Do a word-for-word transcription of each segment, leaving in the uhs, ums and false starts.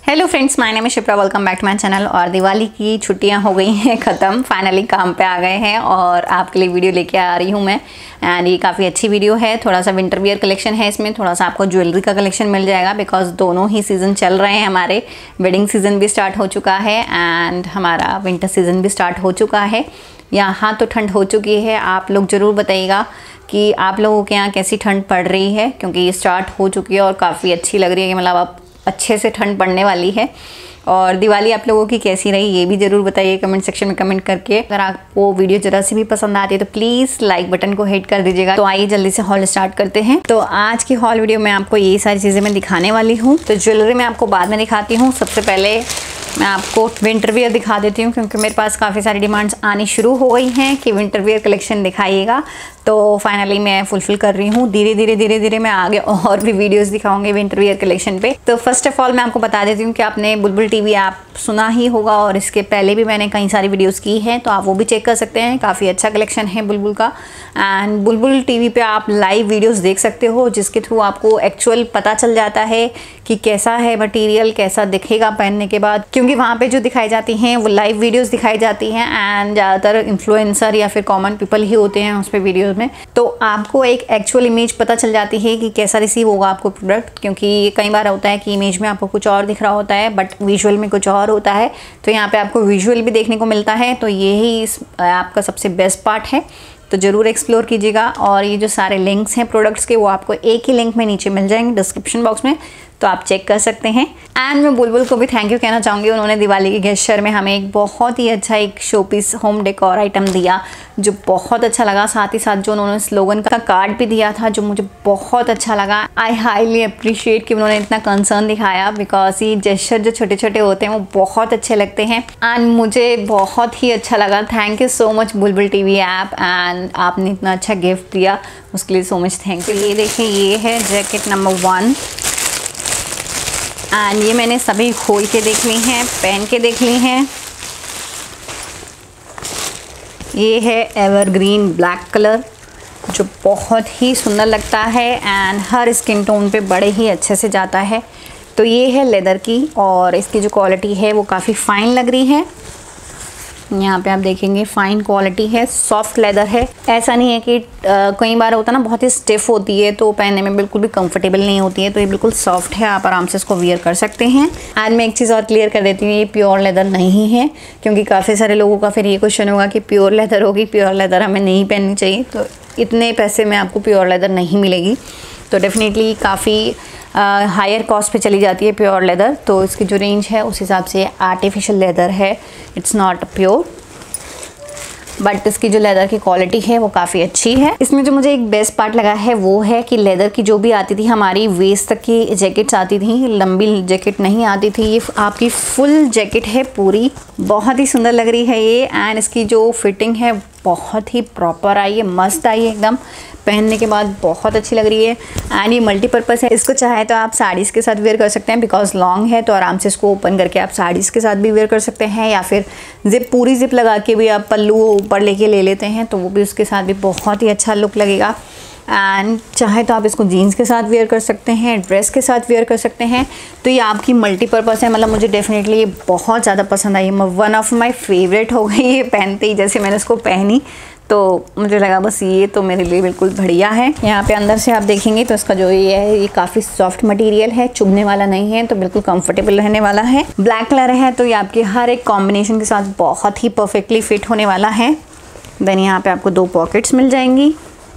Hello friends, my name is Shipra. Welcome back to my channel. और दिवाली की छुट्टियां हो गई हैं ख़त्म, फाइनली काम पे आ गए हैं और आपके लिए वीडियो लेके आ रही हूं मैं। एंड ये काफ़ी अच्छी वीडियो है। थोड़ा सा विंटर वियर कलेक्शन है इसमें, थोड़ा सा आपको ज्वेलरी का कलेक्शन मिल जाएगा बिकॉज दोनों ही सीज़न चल रहे हैं। हमारे वेडिंग सीज़न भी स्टार्ट हो चुका है एंड हमारा विंटर सीज़न भी स्टार्ट हो चुका है। यहाँ तो ठंड हो चुकी है। आप लोग ज़रूर बताइएगा कि आप लोगों के यहाँ कैसी ठंड पड़ रही है, क्योंकि ये स्टार्ट हो चुकी है और काफ़ी अच्छी लग रही है कि मतलब अब अच्छे से ठंड पड़ने वाली है। और दिवाली आप लोगों की कैसी रही ये भी ज़रूर बताइए कमेंट सेक्शन में कमेंट करके। अगर आपको वीडियो ज़रा सी भी पसंद आती है तो प्लीज़ लाइक बटन को हिट कर दीजिएगा। तो आइए जल्दी से हॉल स्टार्ट करते हैं। तो आज की हॉल वीडियो में आपको ये सारी चीज़ें मैं दिखाने वाली हूँ। तो ज्वेलरी मैं आपको बाद में दिखाती हूँ। सबसे पहले मैं आपको विंटर वियर दिखा देती हूँ, क्योंकि मेरे पास काफ़ी सारी डिमांड्स आनी शुरू हो गई हैं कि विंटर वियर कलेक्शन दिखाइएगा। तो फाइनली मैं फुलफिल कर रही हूँ। धीरे धीरे धीरे धीरे मैं आगे और भी वीडियोस दिखाऊंगी विंटर वियर कलेक्शन पे। तो फर्स्ट ऑफ ऑल मैं आपको बता देती हूँ कि आपने बुलबुल टीवी ऐप सुना ही होगा और इसके पहले भी मैंने कई सारी वीडियोस की हैं, तो आप वो भी चेक कर सकते हैं। काफ़ी अच्छा कलेक्शन है बुलबुल का। एंड बुलबुल टीवी पे आप लाइव वीडियोस देख सकते हो, जिसके थ्रू आपको एक्चुअल पता चल जाता है कि कैसा है मटेरियल, कैसा दिखेगा पहनने के बाद। क्योंकि वहाँ पे जो दिखाई जाती हैं वो लाइव वीडियोस दिखाई जाती हैं एंड ज़्यादातर इन्फ्लुएंसर या फिर कॉमन पीपल ही होते हैं उस पर वीडियोज़ में। तो आपको एक एक्चुअल इमेज पता चल जाती है कि कैसा रिसीव होगा आपको प्रोडक्ट। क्योंकि कई बार होता है कि इमेज में आपको कुछ और दिख रहा होता है बट विजुअल में कुछ और होता है। तो यहाँ पे आपको विजुअल भी देखने को मिलता है। तो यही इस ऐप का सबसे बेस्ट पार्ट है। तो ज़रूर एक्सप्लोर कीजिएगा। और ये जो सारे लिंक्स हैं प्रोडक्ट्स के वो आपको एक ही लिंक में नीचे मिल जाएंगे डिस्क्रिप्शन बॉक्स में, तो आप चेक कर सकते हैं। एंड मैं बुलबुल को भी थैंक यू कहना चाहूँगी। उन्होंने दिवाली के गेस्चर में हमें एक बहुत ही अच्छा एक शोपीस होम डेकोर आइटम दिया जो बहुत अच्छा लगा। साथ ही साथ जो उन्होंने स्लोगन का कार्ड भी दिया था जो मुझे बहुत अच्छा लगा। आई हाईली अप्रिशिएट कि उन्होंने इतना कंसर्न दिखाया, बिकॉज ये गेस्चर जो छोटे छोटे होते हैं वो बहुत अच्छे लगते हैं एंड मुझे बहुत ही अच्छा लगा। Thank you so much Bulbul TV app, and आपने इतना अच्छा गिफ्ट दिया उसके लिए सो मच थैंक यू। ये देखिए, ये है जैकेट नंबर वन एंड ये मैंने सभी खोल के देख ली हैं, पहन के देख ली हैं। ये है एवरग्रीन ब्लैक कलर जो बहुत ही सुंदर लगता है एंड हर स्किन टोन पे बड़े ही अच्छे से जाता है। तो ये है लेदर की और इसकी जो क्वालिटी है वो काफ़ी फ़ाइन लग रही है। यहाँ पे आप देखेंगे फ़ाइन क्वालिटी है, सॉफ्ट लेदर है। ऐसा नहीं है कि कई बार होता है ना बहुत ही स्टिफ होती है तो पहनने में बिल्कुल भी कंफर्टेबल नहीं होती है। तो ये बिल्कुल सॉफ्ट है, आप आराम से इसको वियर कर सकते हैं। एंड मैं एक चीज़ और क्लियर कर देती हूँ, ये प्योर लेदर नहीं है, क्योंकि काफ़ी सारे लोगों का फिर ये क्वेश्चन होगा कि प्योर लेदर होगी, प्योर लेदर हमें नहीं पहननी चाहिए। तो इतने पैसे में आपको प्योर लेदर नहीं मिलेगी। तो डेफिनेटली काफ़ी हायर कॉस्ट पे चली जाती है प्योर लेदर। तो इसकी जो रेंज है उस हिसाब से आर्टिफिशियल लेदर है, इट्स नॉट प्योर। बट इसकी जो लेदर की क्वालिटी है वो काफ़ी अच्छी है। इसमें जो मुझे एक बेस्ट पार्ट लगा है वो है कि लेदर की जो भी आती थी हमारी वेस्ट तक की जैकेट्स आती थी, लंबी जैकेट नहीं आती थी। ये आपकी फुल जैकेट है पूरी, बहुत ही सुंदर लग रही है ये। एंड इसकी जो फिटिंग है बहुत ही प्रॉपर आई है, मस्त आई है एकदम। पहनने के बाद बहुत अच्छी लग रही है एंड ये मल्टीपर्पज़ है। इसको चाहे तो आप साड़ीज़ के साथ वेयर कर सकते हैं, बिकॉज लॉन्ग है तो आराम से इसको ओपन करके आप साड़ीज़ के साथ भी वेयर कर सकते हैं, या फिर जिप पूरी जिप लगा के भी आप पल्लू ऊपर लेके ले लेते हैं तो वो भी उसके साथ भी बहुत ही अच्छा लुक लगेगा। एंड चाहे तो आप इसको जीन्स के साथ वेयर कर सकते हैं, ड्रेस के साथ वेयर कर सकते हैं। तो ये आपकी मल्टीपर्पज़ है। मतलब मुझे डेफिनेटली ये बहुत ज़्यादा पसंद आई। वन ऑफ माई फेवरेट हो गई ये पहनते ही। जैसे मैंने इसको पहनी तो मुझे लगा बस ये तो मेरे लिए बिल्कुल बढ़िया है। यहाँ पे अंदर से आप देखेंगे तो इसका जो ये है ये काफ़ी सॉफ्ट मटेरियल है, चुभने वाला नहीं है, तो बिल्कुल कंफर्टेबल रहने वाला है। ब्लैक कलर है तो ये आपके हर एक कॉम्बिनेशन के साथ बहुत ही परफेक्टली फिट होने वाला है। देन यहाँ पे आपको दो पॉकेट्स मिल जाएंगी,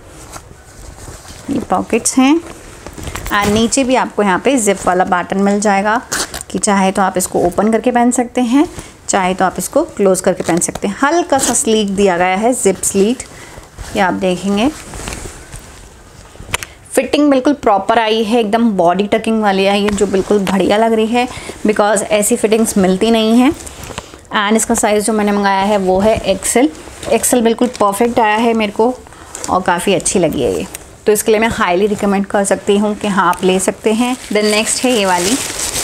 ये पॉकेट्स हैं। और नीचे भी आपको यहाँ पे जिप वाला बटन मिल जाएगा कि चाहे तो आप इसको ओपन करके पहन सकते हैं, चाहे तो आप इसको क्लोज करके पहन सकते हैं। हल्का सा स्लीट दिया गया है, जिप स्लीट, ये आप देखेंगे। फिटिंग बिल्कुल प्रॉपर आई है, एकदम बॉडी टकिंग वाली आई है जो बिल्कुल बढ़िया लग रही है, बिकॉज ऐसी फिटिंग्स मिलती नहीं हैं। एंड इसका साइज़ जो मैंने मंगाया है वो है एक्सेल। एक्सेल बिल्कुल परफेक्ट आया है मेरे को और काफ़ी अच्छी लगी है ये। तो इसके लिए मैं हाईली रिकमेंड कर सकती हूँ कि हाँ आप ले सकते हैं। देन नेक्स्ट है ये वाली,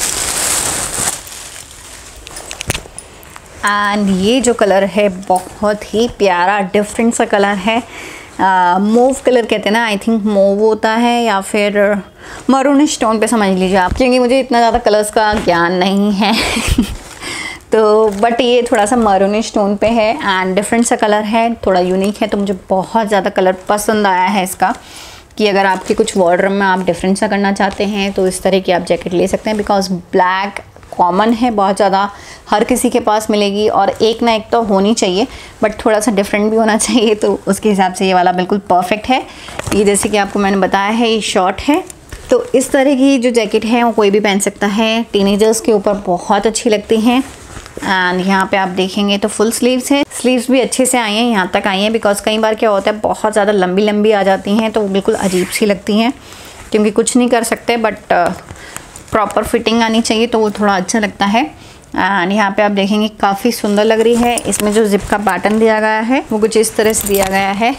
एंड ये जो कलर है बहुत ही प्यारा डिफरेंट सा कलर है। मोव कलर कहते हैं ना, आई थिंक मोव होता है या फिर मरून स्टोन पे समझ लीजिए आप, क्योंकि मुझे इतना ज़्यादा कलर्स का ज्ञान नहीं है तो बट ये थोड़ा सा मरून स्टोन पे है एंड डिफरेंट सा कलर है, थोड़ा यूनिक है, तो मुझे बहुत ज़्यादा कलर पसंद आया है इसका, कि अगर आपके कुछ वार्डरोब में आप डिफरेंट सा करना चाहते हैं तो इस तरह की आप जैकेट ले सकते हैं। बिकॉज ब्लैक कॉमन है, बहुत ज़्यादा हर किसी के पास मिलेगी और एक ना एक तो होनी चाहिए, बट थोड़ा सा डिफरेंट भी होना चाहिए, तो उसके हिसाब से ये वाला बिल्कुल परफेक्ट है। ये जैसे कि आपको मैंने बताया है ये शॉर्ट है, तो इस तरह की जो जैकेट है वो कोई भी पहन सकता है, टीनेजर्स के ऊपर बहुत अच्छी लगती हैं। एंड यहाँ पे आप देखेंगे तो फुल स्लीव्स है, स्लीव्स भी अच्छे से आई हैं, यहाँ तक आई हैं, बिकॉज कई बार क्या होता है बहुत ज़्यादा लंबी लंबी आ जाती हैं तो वो बिल्कुल अजीब सी लगती हैं, क्योंकि कुछ नहीं कर सकते, बट प्रॉपर फिटिंग आनी चाहिए तो वो थोड़ा अच्छा लगता है। एंड यहाँ पे आप देखेंगे काफ़ी सुंदर लग रही है। इसमें जो जिप का पैटर्न दिया गया है वो कुछ इस तरह से दिया गया है,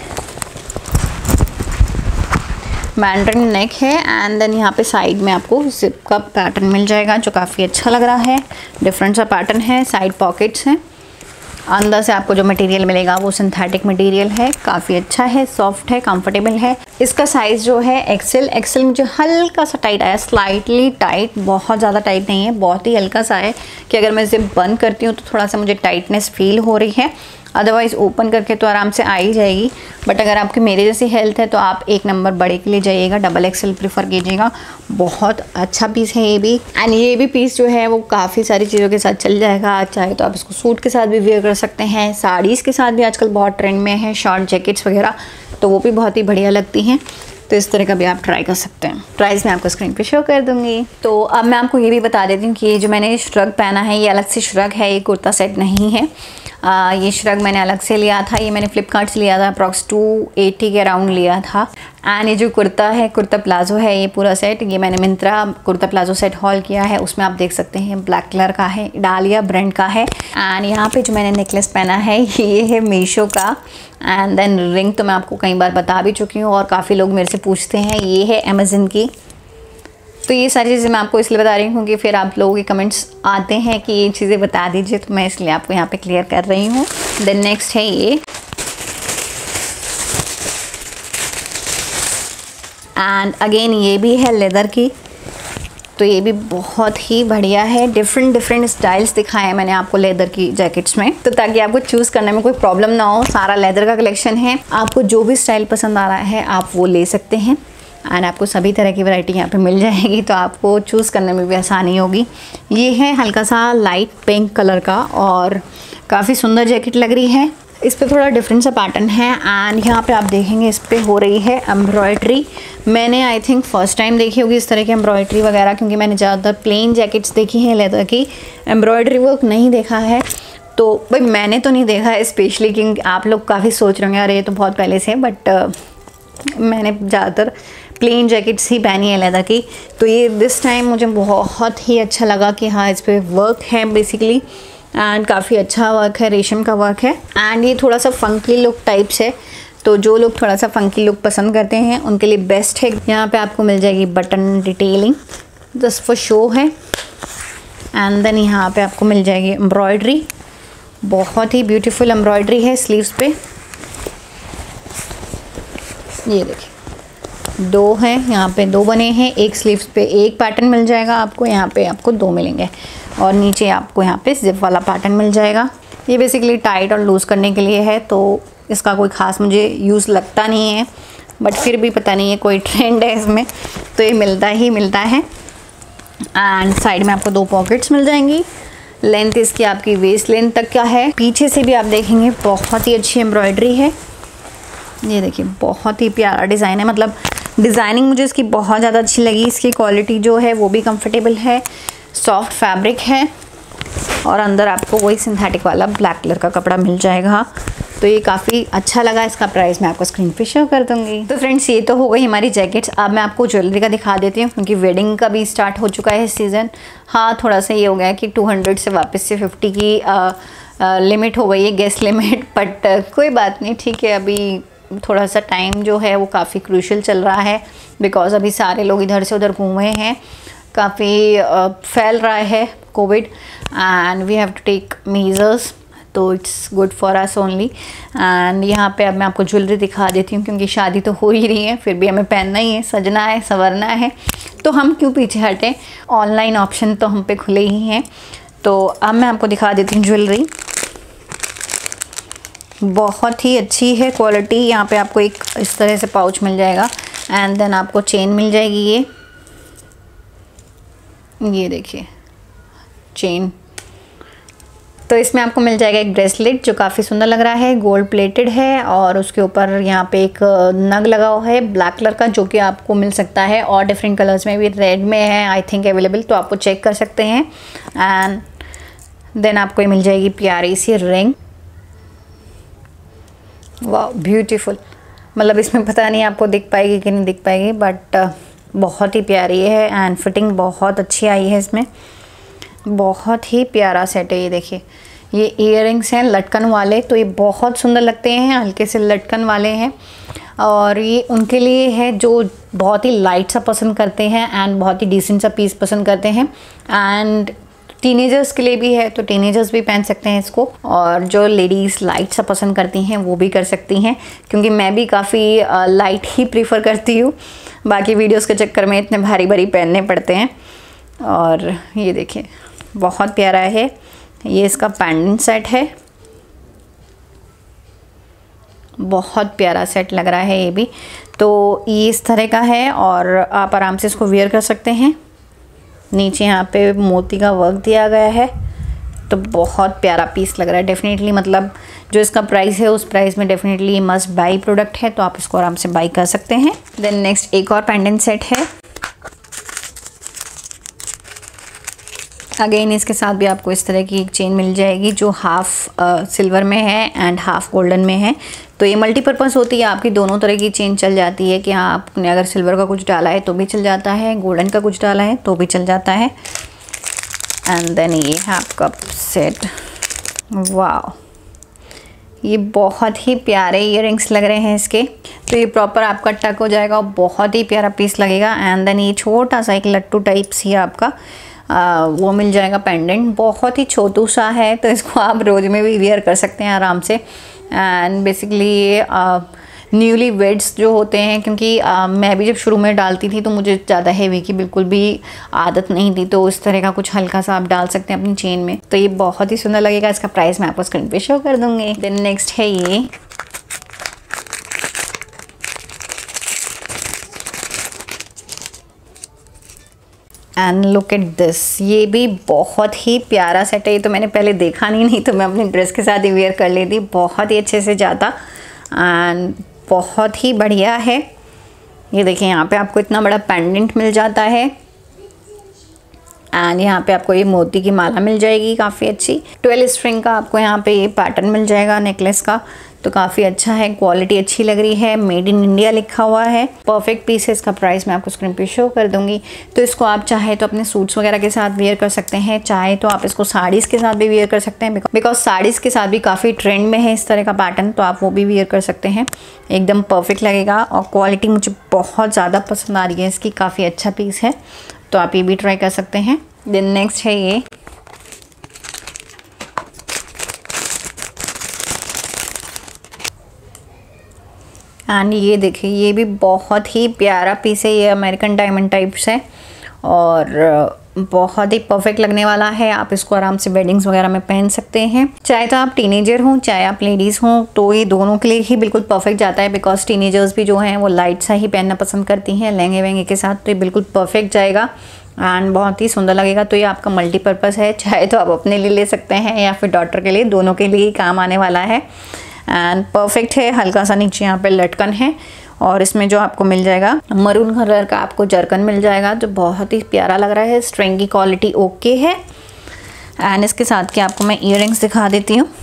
मैंड्रिन नेक है एंड देन यहाँ पे साइड में आपको जिप का पैटर्न मिल जाएगा जो काफ़ी अच्छा लग रहा है, डिफरेंट सा पैटर्न है, साइड पॉकेट्स हैं। अंदर से आपको जो मटेरियल मिलेगा वो सिंथेटिक मटेरियल है, काफ़ी अच्छा है, सॉफ्ट है, कंफर्टेबल है। इसका साइज़ जो है एक्सेल, एक्सेल मुझे हल्का सा टाइट आया, स्लाइटली टाइट, बहुत ज़्यादा टाइट नहीं है, बहुत ही हल्का सा है कि अगर मैं जिप बंद करती हूँ तो थोड़ा सा मुझे टाइटनेस फील हो रही है, अदरवाइज़ ओपन करके तो आराम से आ ही जाएगी। बट अगर आपकी मेरे जैसी हेल्थ है तो आप एक नंबर बड़े के लिए जाइएगा, डबल एक्सेल प्रीफर कीजिएगा। बहुत अच्छा पीस है ये भी, एंड ये भी पीस जो है वो काफ़ी सारी चीज़ों के साथ चल जाएगा। चाहे तो आप इसको सूट के साथ भी वेयर कर सकते हैं, साड़ीज़ के साथ भी आजकल बहुत ट्रेंड में है, शॉर्ट जैकेट्स वगैरह, तो वो भी बहुत ही बढ़िया लगती हैं। तो इस तरह का भी आप ट्राई कर सकते हैं। प्राइस मैं आपको स्क्रीन पे शो कर दूंगी। तो अब मैं आपको ये भी बता देती हूँ कि ये जो मैंने श्रग पहना है ये अलग से श्रग है, ये कुर्ता सेट नहीं है। आ, ये श्रग मैंने अलग से लिया था, ये मैंने फ्लिपकार्ट से लिया था, approx two eighty K around लिया था। एंड ये जो कुर्ता है, कुर्ता प्लाजो है ये पूरा सेट, ये मैंने Myntra kurta palazzo set haul किया है, उसमें आप देख सकते हैं ब्लैक कलर का है, डालिया ब्रांड का है। एंड यहाँ पे जो मैंने नेकलेस पहना है ये है मीशो का। एंड देन रिंग तो मैं आपको कई बार बता भी चुकी हूँ और काफ़ी लोग मेरे से पूछते हैं, ये है अमेज़न की। तो ये सारी चीज़ें मैं आपको इसलिए बता रही हूँ कि फिर आप लोगों के कमेंट्स आते हैं कि ये चीज़ें बता दीजिए, तो मैं इसलिए आपको यहाँ पे क्लियर कर रही हूँ। देन नेक्स्ट है ये, एंड अगेन ये भी है लेदर की, तो ये भी बहुत ही बढ़िया है। डिफरेंट डिफरेंट स्टाइल्स दिखाए हैं मैंने आपको लेदर की जैकेट्स में, तो ताकि आपको चूज़ करने में कोई प्रॉब्लम ना हो। सारा लेदर का कलेक्शन है, आपको जो भी स्टाइल पसंद आ रहा है आप वो ले सकते हैं, एंड आपको सभी तरह की वैरायटी यहाँ पे मिल जाएगी, तो आपको चूज़ करने में भी आसानी होगी। ये है हल्का सा लाइट पिंक कलर का और काफ़ी सुंदर जैकेट लग रही है। इस पे थोड़ा डिफरेंट सा पैटर्न है एंड यहाँ पे आप देखेंगे इस पे हो रही है एम्ब्रॉयडरी। मैंने आई थिंक फर्स्ट टाइम देखी होगी इस तरह की एम्ब्रॉयडरी वगैरह, क्योंकि मैंने ज़्यादातर प्लेन जैकेट्स देखी हैं लेदर की, एम्ब्रॉयडरी वर्क नहीं देखा है। तो भाई मैंने तो नहीं देखा है स्पेशली, क्योंकि आप लोग काफ़ी सोच रहे होंगे अरे ये तो बहुत पहले से, बट uh, मैंने ज़्यादातर प्लेन जैकेट्स ही पहनी है लेदर की। तो ये दिस टाइम मुझे बहुत ही अच्छा लगा कि हाँ इस पर वर्क है बेसिकली, एंड काफ़ी अच्छा वर्क है, रेशम का वर्क है, एंड ये थोड़ा सा फंकी लुक टाइप्स है, तो जो लोग थोड़ा सा फंकी लुक पसंद करते हैं उनके लिए बेस्ट है। यहाँ पे आपको मिल जाएगी button detailing, just for show है, एंड देन यहाँ पे आपको मिल जाएगी एम्ब्रॉयडरी, बहुत ही ब्यूटीफुल एम्ब्रॉयडरी है स्लीव्स पे। ये देखिए दो हैं, यहाँ पे दो बने हैं, एक स्लीव्स पे एक पैटर्न मिल जाएगा आपको, यहाँ पे आपको दो मिलेंगे, और नीचे आपको यहाँ पे जिप वाला पैटर्न मिल जाएगा। ये बेसिकली टाइट और लूज़ करने के लिए है, तो इसका कोई ख़ास मुझे यूज़ लगता नहीं है, बट फिर भी पता नहीं है कोई ट्रेंड है इसमें, तो ये मिलता ही मिलता है। एंड साइड में आपको दो पॉकेट्स मिल जाएंगी। लेंथ इसकी आपकी वेस्ट लेंथ तक का है। पीछे से भी आप देखेंगे बहुत ही अच्छी एम्ब्रॉयडरी है, ये देखिए बहुत ही प्यारा डिज़ाइन है, मतलब डिज़ाइनिंग मुझे इसकी बहुत ज़्यादा अच्छी लगी। इसकी क्वालिटी जो है वो भी कंफर्टेबल है, सॉफ्ट फैब्रिक है, और अंदर आपको वही सिंथेटिक वाला ब्लैक कलर का कपड़ा मिल जाएगा, तो ये काफ़ी अच्छा लगा। इसका प्राइस मैं आपको स्क्रीन पे शो कर दूंगी। तो फ्रेंड्स ये तो हो गई हमारी जैकेट्स। अब मैं आपको ज्वेलरी का दिखा देती हूँ, क्योंकि वेडिंग का भी स्टार्ट हो चुका है सीज़न। हाँ थोड़ा सा ये हो गया कि टू हंड्रेड से वापस से फिफ्टी की लिमिट हो गई है, गेस्ट लिमिट, बट कोई बात नहीं, ठीक है। अभी थोड़ा सा टाइम जो है वो काफ़ी क्रूशियल चल रहा है, बिकॉज अभी सारे लोग इधर से उधर घूमे हैं, काफ़ी फैल रहा है Covid, and we have to take measures. तो it's good for us only. And यहाँ पे अब मैं आपको ज्वेलरी दिखा देती हूँ, क्योंकि शादी तो हो ही रही है, फिर भी हमें पहनना ही है, सजना है, संवरना है, तो हम क्यों पीछे हटें। ऑनलाइन ऑप्शन तो हम पे खुले ही हैं। तो अब मैं आपको दिखा देती हूँ ज्वेलरी। बहुत ही अच्छी है क्वालिटी। यहाँ पे आपको एक इस तरह से पाउच मिल जाएगा एंड देन आपको चेन मिल जाएगी। ये ये देखिए चेन। तो इसमें आपको मिल जाएगा एक ब्रेसलेट जो काफ़ी सुंदर लग रहा है, गोल्ड प्लेटेड है और उसके ऊपर यहाँ पे एक नग लगा हुआ है ब्लैक कलर का, जो कि आपको मिल सकता है और डिफरेंट कलर्स में भी, रेड में है आई थिंक अवेलेबल, तो आपको चेक कर सकते हैं। एंड देन आपको ये मिल जाएगी प्यारी सी रिंग। वाह ब्यूटीफुल, मतलब इसमें पता नहीं आपको दिख पाएगी कि नहीं दिख पाएगी, बट uh, बहुत ही प्यारी है एंड फिटिंग बहुत अच्छी आई है इसमें। बहुत ही प्यारा सेट है। ये देखिए ये इयररिंग्स हैं लटकन वाले, तो ये बहुत सुंदर लगते हैं, हल्के से लटकन वाले हैं और ये उनके लिए है जो बहुत ही लाइट सा पसंद करते हैं एंड बहुत ही डिसेंट सा पीस पसंद करते हैं। एंड टीनेजर्स के लिए भी है, तो टीनेजर्स भी पहन सकते हैं इसको, और जो लेडीज़ लाइट सा पसंद करती हैं वो भी कर सकती हैं, क्योंकि मैं भी काफ़ी लाइट ही प्रीफर करती हूँ, बाकी वीडियोस के चक्कर में इतने भारी भारी पहनने पड़ते हैं। और ये देखिए बहुत प्यारा है। ये इसका पेंडेंट सेट है, बहुत प्यारा सेट लग रहा है ये भी। तो ये इस तरह का है और आप आराम से इसको वेयर कर सकते हैं। नीचे यहाँ पे मोती का वर्क दिया गया है, तो बहुत प्यारा पीस लग रहा है डेफिनेटली। मतलब जो इसका प्राइस है उस प्राइस में डेफिनेटली मस्ट बाई प्रोडक्ट है, तो आप इसको आराम से बाई कर सकते हैं। देन नेक्स्ट एक और पेंडेंट सेट है। अगेन इसके साथ भी आपको इस तरह की एक चेन मिल जाएगी जो हाफ सिल्वर में है एंड हाफ गोल्डन में है। तो ये मल्टीपर्पज़ होती है आपकी, दोनों तरह की चेन चल जाती है कि हाँ आपने अगर सिल्वर का कुछ डाला है तो भी चल जाता है, गोल्डन का कुछ डाला है तो भी चल जाता है। एंड देन ये हाफ कप सेट। वाह ये बहुत ही प्यारे इयररिंग्स लग रहे हैं इसके। तो ये प्रॉपर आपका टक हो जाएगा और बहुत ही प्यारा पीस लगेगा। एंड देन ये छोटा सा एक लट्टू टाइप सी आपका आ, वो मिल जाएगा पेंडेंट, बहुत ही छोटू सा है, तो इसको आप रोज में भी वेयर कर सकते हैं आराम से। एंड बेसिकली ये न्यूली वेड्स जो होते हैं, क्योंकि आ, मैं भी जब शुरू में डालती थी तो मुझे ज़्यादा हेवी की बिल्कुल भी आदत नहीं थी, तो इस तरह का कुछ हल्का सा आप डाल सकते हैं अपनी चेन में, तो ये बहुत ही सुंदर लगेगा। इसका प्राइस मैं आपको स्क्रीन पे शो कर दूँगी। देन नेक्स्ट है ये एंड लुक एट दिस। ये भी बहुत ही प्यारा सेट है। ये तो मैंने पहले देखा नहीं नहीं तो मैं अपनी ड्रेस के साथ ही वेयर कर लेती, बहुत ही अच्छे से जाता एंड बहुत ही बढ़िया है। ये देखिए यहाँ पे आपको इतना बड़ा पेंडेंट मिल जाता है एंड यहाँ पे आपको ये मोती की माला मिल जाएगी काफ़ी अच्छी। ट्वेल्व स्ट्रिंग का आपको यहाँ पे ये पैटर्न मिल जाएगा नेकलेस का, तो काफ़ी अच्छा है, क्वालिटी अच्छी लग रही है, मेड इन इंडिया लिखा हुआ है, परफेक्ट पीस है। इसका प्राइस मैं आपको स्क्रीन पे शो कर दूंगी। तो इसको आप चाहे तो अपने सूट्स वगैरह के साथ वेयर कर सकते हैं, चाहे तो आप इसको साड़ीज़ के साथ भी वेयर कर सकते हैं, बिकॉज साड़ीज़ के साथ भी काफ़ी ट्रेंड में है इस तरह का पैटर्न, तो आप वो भी वेयर कर सकते हैं, एकदम परफेक्ट लगेगा। और क्वालिटी मुझे बहुत ज़्यादा पसंद आ रही है इसकी, काफ़ी अच्छा पीस है, तो आप ये भी ट्राई कर सकते हैं। देन नेक्स्ट है ये एंड ये देखिए ये भी बहुत ही प्यारा पीस है। ये अमेरिकन डायमंड टाइप्स है और बहुत ही परफेक्ट लगने वाला है। आप इसको आराम से वेडिंग्स वगैरह में पहन सकते हैं, चाहे तो आप टीनेजर हों चाहे आप लेडीज़ हों, तो ये दोनों के लिए ही बिल्कुल परफेक्ट जाता है, बिकॉज टीनेजर्स भी जो हैं वो लाइट सा ही पहनना पसंद करती हैं लहंगे वहंगे के साथ, तो ये बिल्कुल परफेक्ट जाएगा एंड बहुत ही सुंदर लगेगा। तो ये आपका मल्टीपर्पज़ है, चाहे तो आप अपने लिए ले सकते हैं या फिर डॉटर के लिए, दोनों के लिए ही काम आने वाला है एंड परफेक्ट है। हल्का सा नीचे यहाँ पे लटकन है और इसमें जो आपको मिल जाएगा मरून कलर का आपको जरकन मिल जाएगा, जो बहुत ही प्यारा लग रहा है। स्ट्रिंग की क्वालिटी ओके है एंड इसके साथ के आपको मैं इयररिंग्स दिखा देती हूँ।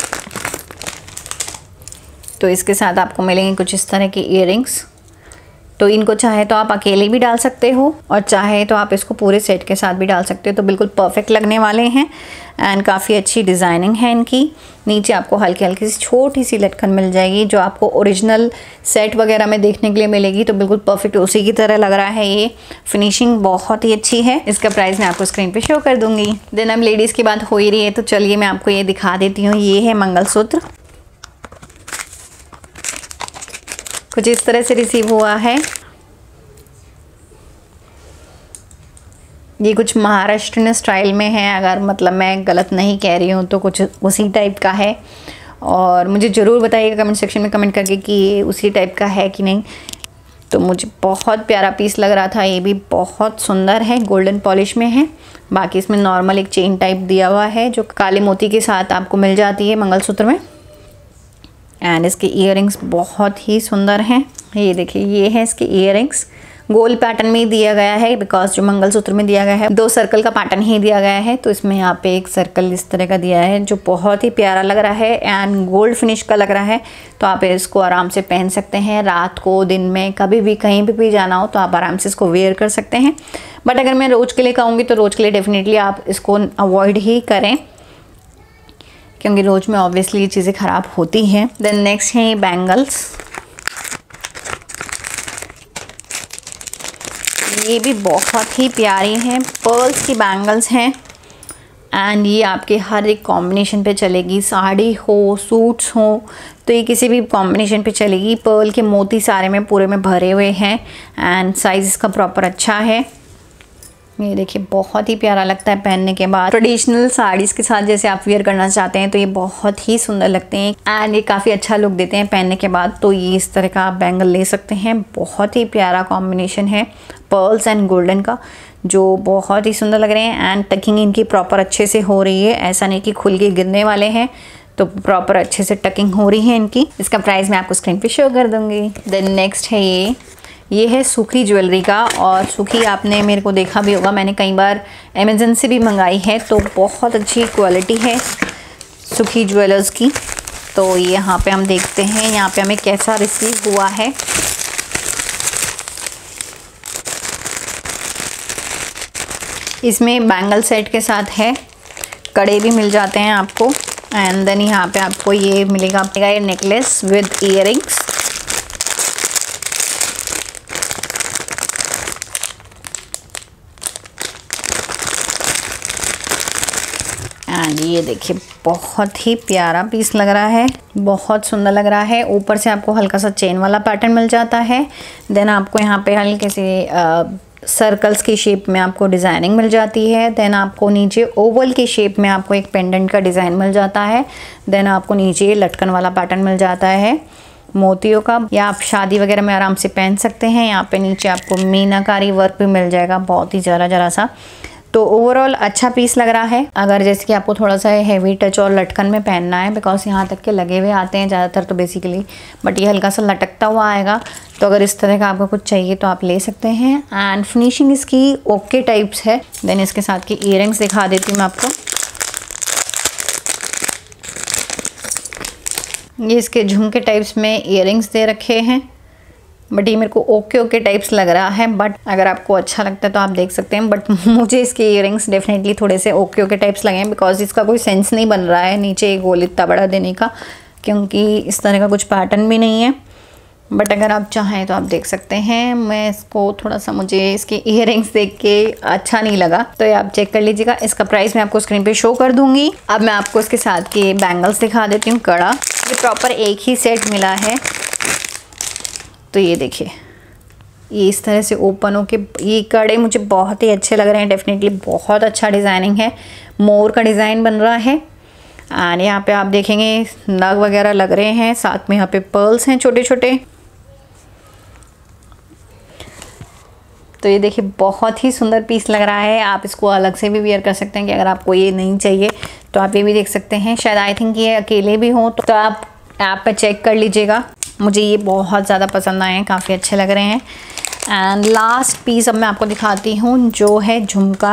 तो इसके साथ आपको मिलेंगे कुछ इस तरह की इयररिंग्स, तो इनको चाहे तो आप अकेले भी डाल सकते हो और चाहे तो आप इसको पूरे सेट के साथ भी डाल सकते हो। तो बिल्कुल परफेक्ट लगने वाले हैं एंड काफ़ी अच्छी डिज़ाइनिंग है इनकी। नीचे आपको हल्की हल्की सी छोटी सी लटकन मिल जाएगी जो आपको ओरिजिनल सेट वगैरह में देखने के लिए मिलेगी। तो बिल्कुल परफेक्ट उसी की तरह लग रहा है। ये फिनिशिंग बहुत ही अच्छी है। इसका प्राइस मैं आपको स्क्रीन पे शो कर दूंगी। देन अब लेडीज़ की बात हो ही रही है तो चलिए मैं आपको ये दिखा देती हूँ। ये है मंगलसूत्र, कुछ इस तरह से रिसीव हुआ है। ये कुछ महाराष्ट्रियन स्टाइल में है, अगर मतलब मैं गलत नहीं कह रही हूँ तो कुछ उसी टाइप का है। और मुझे ज़रूर बताइएगा कमेंट सेक्शन में कमेंट करके कि ये उसी टाइप का है कि नहीं। तो मुझे बहुत प्यारा पीस लग रहा था। ये भी बहुत सुंदर है, गोल्डन पॉलिश में है। बाकी इसमें नॉर्मल एक चेन टाइप दिया हुआ है जो काले मोती के साथ आपको मिल जाती है मंगलसूत्र में। एंड इसके ईयरिंग्स बहुत ही सुंदर हैं। ये देखिए, ये है इसके ईयरिंग्स। गोल पैटर्न में ही दिया गया है बिकॉज जो मंगलसूत्र में दिया गया है दो सर्कल का पैटर्न ही दिया गया है। तो इसमें यहाँ पे एक सर्कल इस तरह का दिया है जो बहुत ही प्यारा लग रहा है एंड गोल्ड फिनिश का लग रहा है। तो आप इसको आराम से पहन सकते हैं, रात को, दिन में, कभी भी कहीं भी भी जाना हो तो आप आराम से इसको वेयर कर सकते हैं। बट अगर मैं रोज़ के लिए कहूँगी तो रोज़ के लिए डेफिनेटली आप इसको अवॉइड ही करें क्योंकि रोज़ में ऑब्वियसली ये चीज़ें ख़राब होती हैं। देन नेक्स्ट है ये बैंगल्स। ये भी बहुत ही प्यारी हैं, पर्ल्स की बैंगल्स हैं एंड ये आपके हर एक कॉम्बिनेशन पे चलेगी। साड़ी हो, सूट्स हो, तो ये किसी भी कॉम्बिनेशन पे चलेगी। पर्ल के मोती सारे में पूरे में भरे हुए हैं एंड साइज़ इसका प्रॉपर अच्छा है। ये देखिए, बहुत ही प्यारा लगता है पहनने के बाद। ट्रेडिशनल साड़ीज़ के साथ जैसे आप वेयर करना चाहते हैं तो ये बहुत ही सुंदर लगते हैं एंड ये काफ़ी अच्छा लुक देते हैं पहनने के बाद। तो ये इस तरह का आप बैंगल ले सकते हैं। बहुत ही प्यारा कॉम्बिनेशन है पर्ल्स एंड गोल्डन का, जो बहुत ही सुंदर लग रहे हैं एंड टकिंग इनकी प्रॉपर अच्छे से हो रही है। ऐसा नहीं कि खुल के गिरने वाले हैं, तो प्रॉपर अच्छे से टकिंग हो रही है इनकी। इसका प्राइस मैं आपको स्क्रीन पे शो कर दूँगी। देन नेक्स्ट है ये ये है सुखी ज्वेलरी का। और सुखी आपने मेरे को देखा भी होगा, मैंने कई बार अमेज़न से भी मंगाई है। तो बहुत अच्छी क्वालिटी है सुखी ज्वेलर्स की। तो ये यहाँ पे हम देखते हैं यहाँ पे हमें कैसा रिसीव हुआ है। इसमें बैंगल सेट के साथ है, कड़े भी मिल जाते हैं आपको एंड देन यहाँ पे आपको ये मिलेगा ये नेकलेस विद ईयरिंग्स। एंड ये देखिए, बहुत ही प्यारा पीस लग रहा है, बहुत सुंदर लग रहा है। ऊपर से आपको हल्का सा चेन वाला पैटर्न मिल जाता है। देन आपको यहाँ पे हल्के से सर्कल्स की शेप में आपको डिज़ाइनिंग मिल जाती है। देन आपको नीचे ओवल की शेप में आपको एक पेंडेंट का डिज़ाइन मिल जाता है। देन आपको नीचे लटकन वाला पैटर्न मिल जाता है मोतियों का, या आप शादी वगैरह में आराम से पहन सकते हैं। यहाँ पे नीचे आपको मीनाकारी वर्क भी मिल जाएगा, बहुत ही ज़रा ज़रा सा। तो ओवरऑल अच्छा पीस लग रहा है। अगर जैसे कि आपको थोड़ा सा हैवी टच और लटकन में पहनना है, बिकॉज यहाँ तक के लगे हुए आते हैं ज़्यादातर तो बेसिकली, बट ये हल्का सा लटकता हुआ आएगा। तो अगर इस तरह का आपको कुछ चाहिए तो आप ले सकते हैं। एंड फिनिशिंग इसकी ओके टाइप्स है। देन इसके साथ की ईयरिंग्स दिखा देती हूँ मैं आपको। ये इसके झुमके टाइप्स में ईयरिंग्स दे रखे हैं, बट ये मेरे को ओके ओके टाइप्स लग रहा है। बट अगर आपको अच्छा लगता है तो आप देख सकते हैं। बट मुझे इसके ईयरिंग्स डेफिनेटली थोड़े से ओके ओके टाइप्स लगे हैं, बिकॉज इसका कोई सेंस नहीं बन रहा है नीचे एक गोल इतना बड़ा देने का, क्योंकि इस तरह का कुछ पैटर्न भी नहीं है। बट अगर आप चाहें तो आप देख सकते हैं। मैं इसको थोड़ा सा, मुझे इसके ईयरिंग्स देख के अच्छा नहीं लगा, तो ये आप चेक कर लीजिएगा। इसका प्राइस मैं आपको स्क्रीन पे शो कर दूंगी। अब मैं आपको इसके साथ के बैंगल्स दिखा देती हूँ। कड़ा, ये प्रॉपर एक ही सेट मिला है। तो ये देखिए, ये इस तरह से ओपन हो के ये कड़े मुझे बहुत ही अच्छे लग रहे हैं। डेफिनेटली बहुत अच्छा डिज़ाइनिंग है, मोर का डिज़ाइन बन रहा है। एंड यहाँ पे आप देखेंगे नग वगैरह लग रहे हैं, साथ में यहाँ पे पर्ल्स हैं छोटे छोटे। तो ये देखिए, बहुत ही सुंदर पीस लग रहा है। आप इसको अलग से भी वेयर कर सकते हैं कि अगर आपको ये नहीं चाहिए तो आप ये भी देख सकते हैं। शायद आई थिंक ये अकेले भी हो तो आप ऐप पे चेक कर लीजिएगा। मुझे ये बहुत ज़्यादा पसंद आए हैं, काफ़ी अच्छे लग रहे हैं। एंड लास्ट पीस अब मैं आपको दिखाती हूँ, जो है झुमका।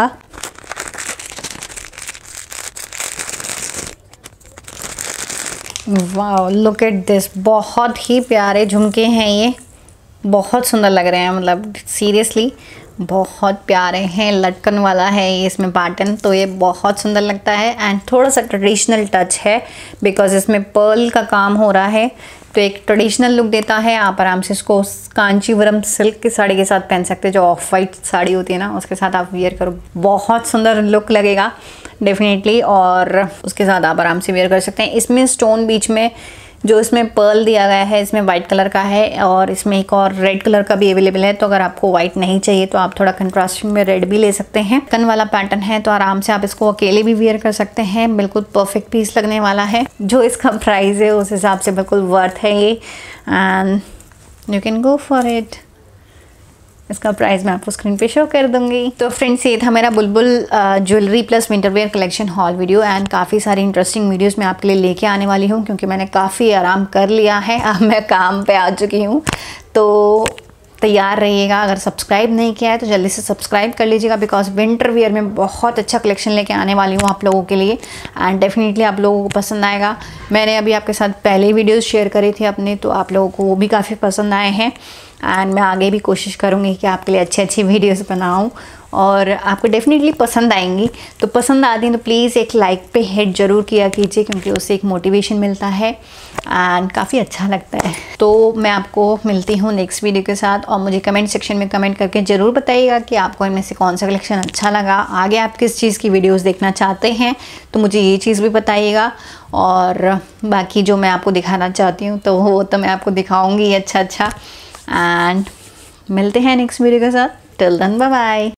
वाओ, लुक एट दिस, बहुत ही प्यारे झुमके हैं ये, बहुत सुंदर लग रहे हैं, मतलब सीरियसली बहुत प्यारे हैं। लटकन वाला है ये इसमें पैटर्न, तो ये बहुत सुंदर लगता है एंड थोड़ा सा ट्रेडिशनल टच है बिकॉज इसमें पर्ल का काम हो रहा है, तो एक ट्रेडिशनल लुक देता है। आप आराम से इसको कांचीवरम सिल्क की साड़ी के साथ पहन सकते हैं, जो ऑफ वाइट साड़ी होती है ना, उसके साथ आप वियर करो, बहुत सुंदर लुक लगेगा डेफिनेटली। और उसके साथ आप आराम से वियर कर सकते हैं। इसमें स्टोन बीच में जो इसमें पर्ल दिया गया है, इसमें वाइट कलर का है और इसमें एक और रेड कलर का भी अवेलेबल है। तो अगर आपको वाइट नहीं चाहिए तो आप थोड़ा कंट्रास्टिंग में रेड भी ले सकते हैं। कन वाला पैटर्न है तो आराम से आप इसको अकेले भी वियर कर सकते हैं, बिल्कुल परफेक्ट पीस लगने वाला है। जो इसका प्राइस है उस हिसाब से बिल्कुल वर्थ है ये, and you can go for it. इसका प्राइस मैं आपको स्क्रीन पे शो कर दूंगी। तो फ्रेंड्स, ये था मेरा Bulbul jewellery plus winterwear collection haul video and काफ़ी सारी इंटरेस्टिंग वीडियोस मैं आपके लिए लेके आने वाली हूँ, क्योंकि मैंने काफ़ी आराम कर लिया है, अब मैं काम पे आ चुकी हूँ। तो तैयार रहिएगा। अगर सब्सक्राइब नहीं किया है तो जल्दी से सब्सक्राइब कर लीजिएगा, बिकॉज विंटर वियर में बहुत अच्छा कलेक्शन लेके आने वाली हूँ आप लोगों के लिए एंड डेफिनेटली आप लोगों को पसंद आएगा। मैंने अभी आपके साथ पहले वीडियोस शेयर करी थी अपने, तो आप लोगों को वो भी काफ़ी पसंद आए हैं एंड मैं आगे भी कोशिश करूँगी कि आपके लिए अच्छी अच्छी वीडियोस बनाऊँ और आपको डेफिनेटली पसंद आएंगी। तो पसंद आती हैं तो प्लीज़ एक लाइक पे हिट ज़रूर किया कीजिए, क्योंकि उससे एक मोटिवेशन मिलता है एंड काफ़ी अच्छा लगता है। तो मैं आपको मिलती हूँ नेक्स्ट वीडियो के साथ, और मुझे कमेंट सेक्शन में कमेंट करके ज़रूर बताइएगा कि आपको इनमें से कौन सा कलेक्शन अच्छा लगा। आगे आप किस चीज़ की वीडियोज़ देखना चाहते हैं तो मुझे ये चीज़ भी बताइएगा, और बाकी जो मैं आपको दिखाना चाहती हूँ तो वो तो मैं आपको दिखाऊँगी अच्छा अच्छा। एंड मिलते हैं नेक्स्ट वीडियो के साथ। Till then bye bye.